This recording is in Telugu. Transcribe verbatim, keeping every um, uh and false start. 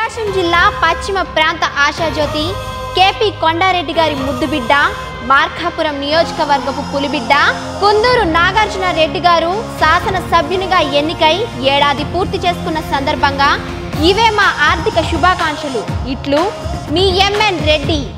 ప్రకాశం జిల్లా పశ్చిమ ప్రాంత ఆశాజ్యోతి కేపీ కొండారెడ్డి గారి ముద్దుబిడ్డ, మార్కాపురం నియోజకవర్గపు పులిబిడ్డ కుందూరు నాగార్జున రెడ్డి గారు శాసన సభ్యునిగా ఎన్నికై ఏడాది పూర్తి చేసుకున్న సందర్భంగా ఇవే మా ఆర్థిక శుభాకాంక్షలు. ఇట్లు మీ ఎంఎన్ రెడ్డి.